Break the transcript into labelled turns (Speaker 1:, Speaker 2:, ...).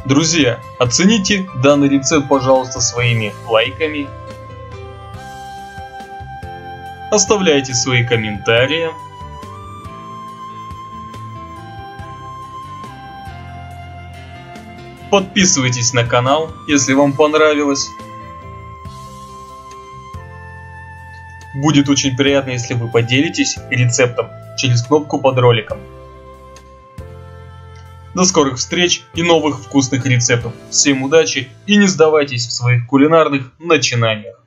Speaker 1: Друзья, оцените данный рецепт, пожалуйста, своими лайками. Оставляйте свои комментарии. Подписывайтесь на канал, если вам понравилось. Будет очень приятно, если вы поделитесь рецептом через кнопку под роликом. До скорых встреч и новых вкусных рецептов. Всем удачи и не сдавайтесь в своих кулинарных начинаниях.